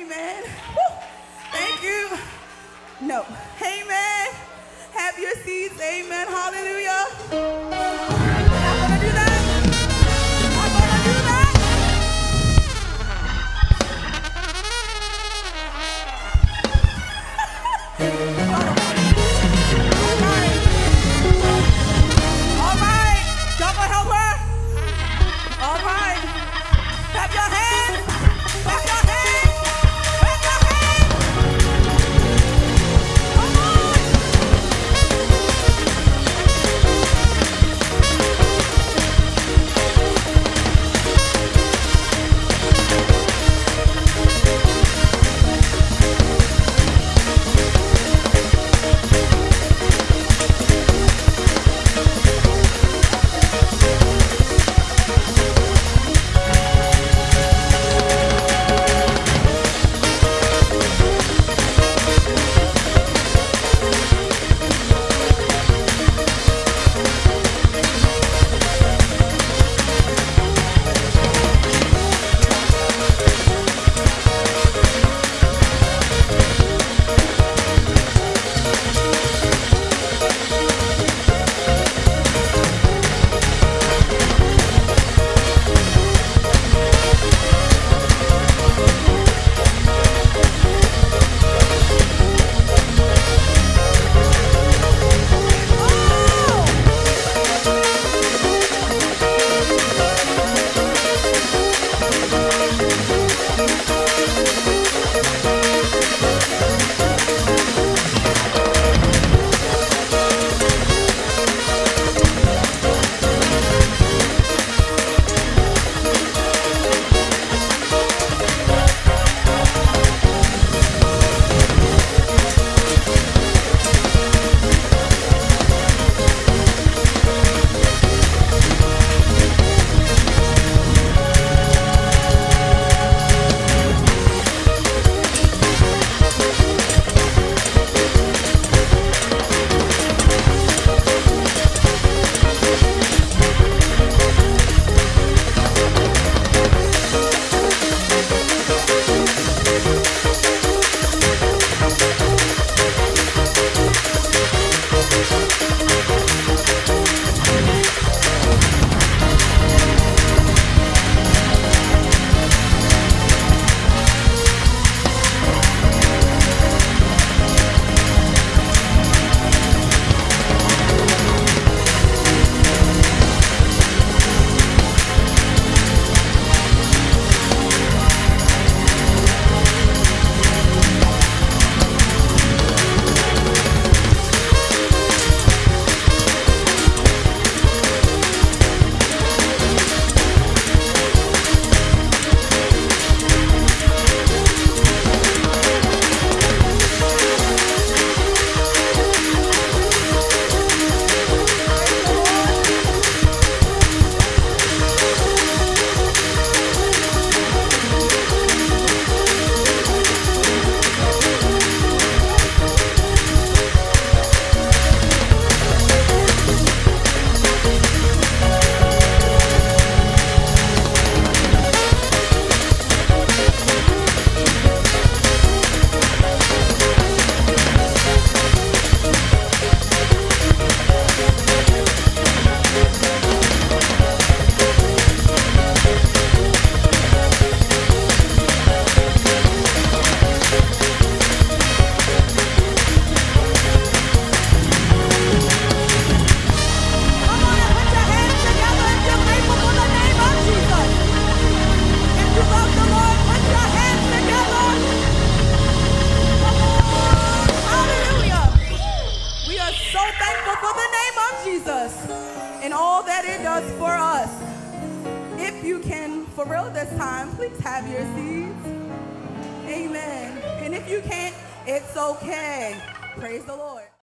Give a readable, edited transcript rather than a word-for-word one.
Amen. Woo. Thank you. No. Amen. Have your seats. Amen. Hallelujah. I'm going to do that. I'm going to do that. All right. Double helper. All right. Clap your hands. Clap your hands. Clap your hands. Come on. And all that it does for us. If you can, for real this time, please have your seats. Amen. And if you can't, it's okay. Praise the Lord.